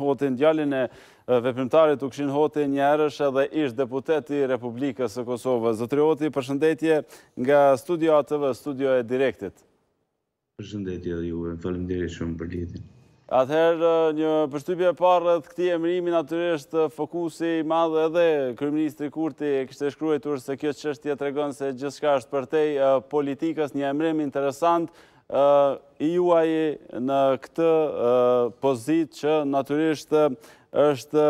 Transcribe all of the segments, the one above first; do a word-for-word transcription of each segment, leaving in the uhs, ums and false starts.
Hotin, djalin e veprimtarit Ukshin Hoti, njerësh edhe ish deputeti Republikës së Kosovës. Zotri Hoti, përshëndetje nga studio A T V, studio e Direktit. Përshëndetje dhe juve, faleminderit shumë për lidhjen. Atëherë, një përshtypje e parë rreth këtij emërimi, natyrisht fokusi i madh edhe kryeministri Kurti kishte shkruar se kjo çështje tregon se gjithçka është përtej politikës, një emrim interesant i juaj në këtë pozitë që natyrisht është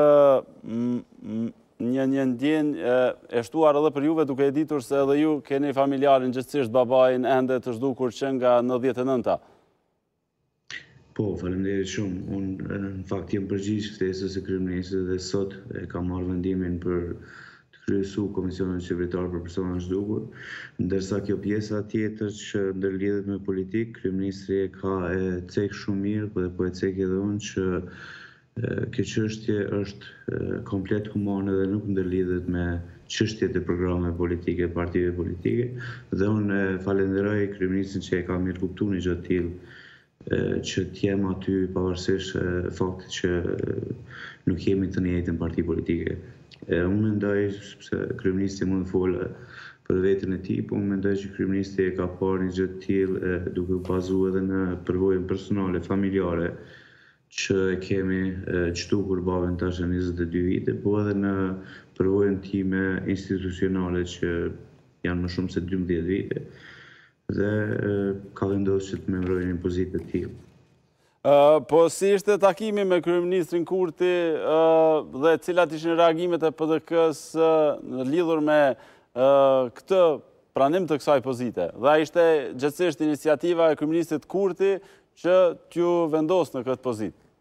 një një ndjenjë e shtuar edhe për juve, duke e ditur se edhe ju keni familjarin gjithsesi babain ende të zhdukur që nga nëntëdhjetë e nënta. Po, faleminderit shumë. Unë në fakt jam përgjigjës ftesës së kryeministrit dhe sot e kam marrë vendimin për të kryesuar Komisionin Qeveritar për Personat Zhdukur, ndërsa kjo pjesa tjetër që ndërlidhet me politikë, kryeministri e ka e cek shumë mirë, po dhe po e cek edhe unë që kjo çështje është komplet humane dhe nuk ndërlidhet me çështjet e programeve politike, partive politike, dhe unë falenderoj kryeministrin që e ka mirë kuptuar një gjë të tillë, që t'jem aty pavarësisht faktit që nuk jemi të njëjtën parti politike. Unë mendoj se kryeministri mund të folë për veten e tij, po unë mendoj që kryeministri e ka parë një gjë të tillë duke u bazuar edhe në përvojën personale, familjare, që e kemi çtukur babën tash në njëzet e dy vite, po edhe në përvojën time institucionale që janë më shumë se dymbëdhjetë vite. Dhe ka vendosur që të më mbrojë një pozitë të tillë. Po si ishte takimi me kryeministrin Kurti dhe cilat ishin reagimet e P D K-s lidhur me këtë pranim të kësaj pozite? Dhe ishte gjithsesi iniciativa e kryeministrit Kurti që t'ju vendos në këtë pozitë?